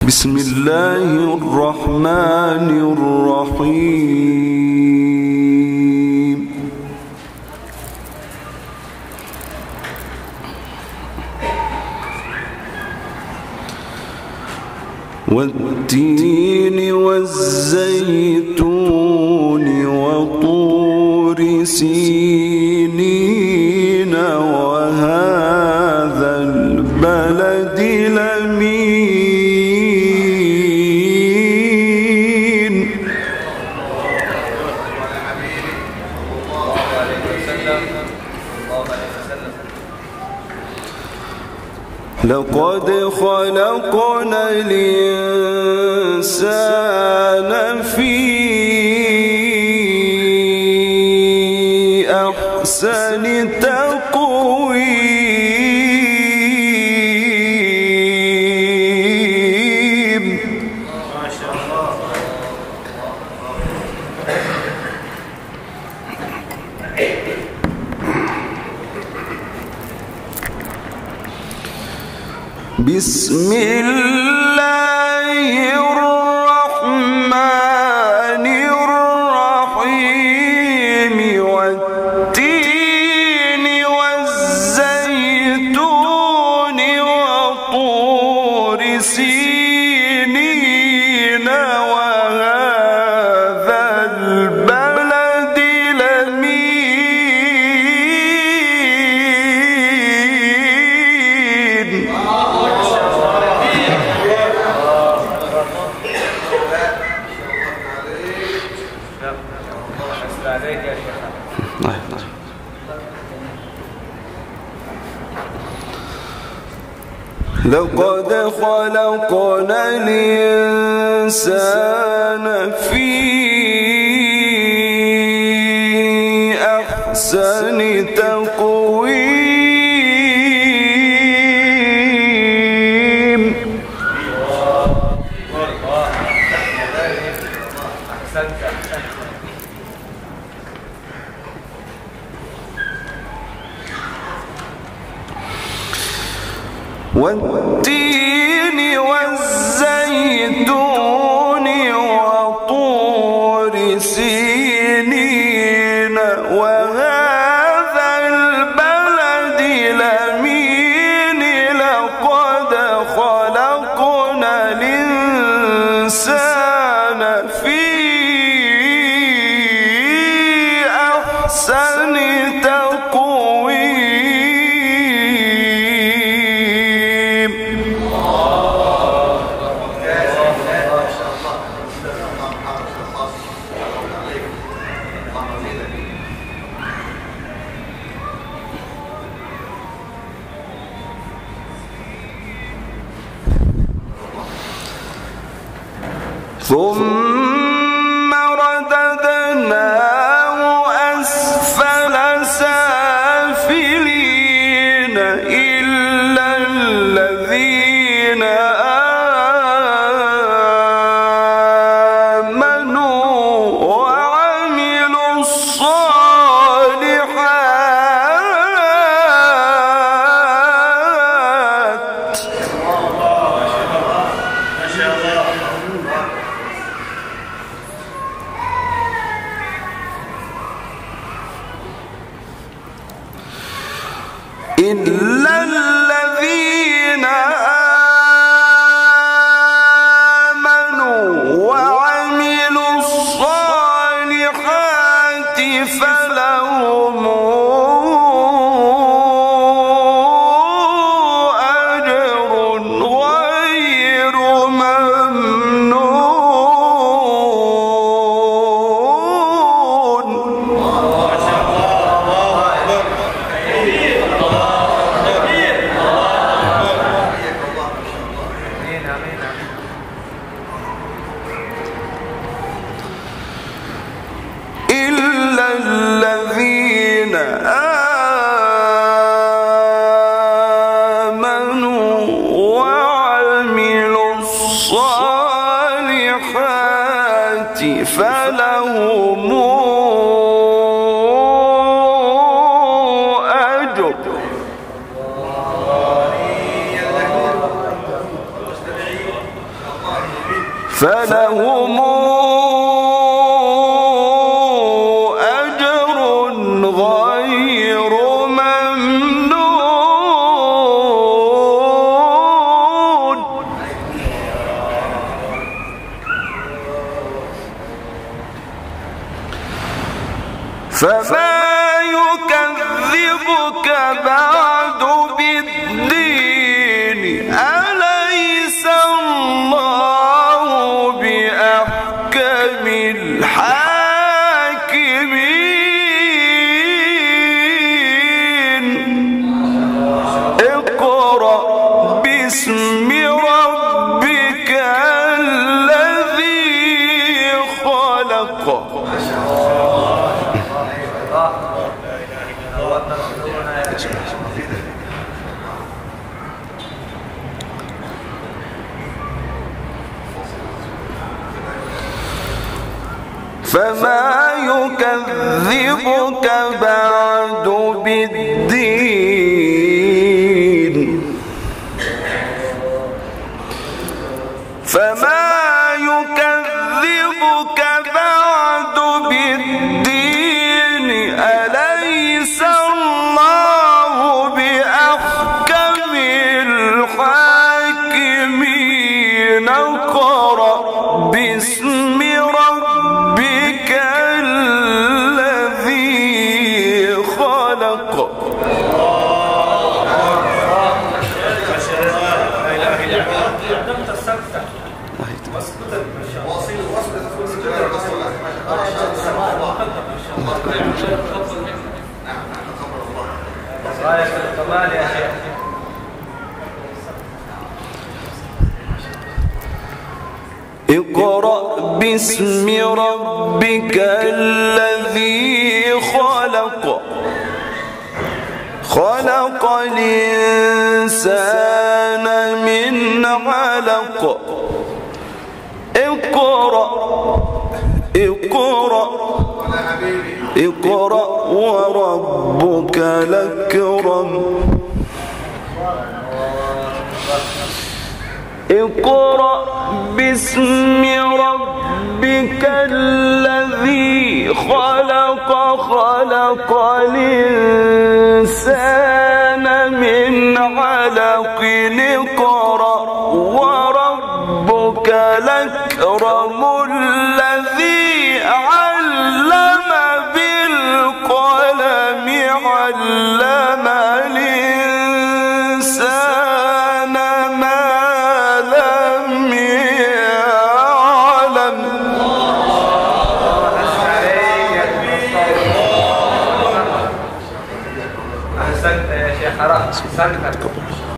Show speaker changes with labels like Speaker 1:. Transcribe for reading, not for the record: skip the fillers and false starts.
Speaker 1: بسم الله الرحمن الرحيم. والتين والزيتون وطور سينين وهذا البلد الأمين. لقد خلقنا الإنسان في أحسن تقويم. ما شاء الله. بسم الله الرحمن الرحيم. والتين والزيتون وطور سينين وهذا البلد الأمين. لقد خلقنا الإنسان في أحسن تقويم. والتين والزيتون وطور سينين وهذا البلد الأمين. لقد خلقنا الإنسان في أحسن تقويم. ثم رددناه أسفل سافلين إلا الذين آمنوا وعملوا الصالحات. ما شاء الله. إلا الذين آمنوا وعملوا الصالحات فلهم أجر غير ممنون. إلا الذين آمنوا وعملوا الصالحات فلهم أجر فلهم أجر غير ممنون. فما يكذبك بعد بالدين أليس الله بأحكم الحاكمين. اقرأ باسم ربك الذي خلق. فما يكذبك بعد بالدين فما يكذبك بعد بالدين أليس الله بأحكم الحاكمين. اقرأ باسم ربك الذي خلق. اقرأ باسم ربك الذي خلق. خلق الإنسان من علق. اقرأ اقرأ اقرأ وربك الأكرم. اقرأ باسم ربك الذي خلق. خلق الإنسان من علق. اقرأ وربك الأكرم الذي علم بالقلم. علم الإنسان ما لم يعلم.
Speaker 2: أحسنت يا شيخ. أحسنت.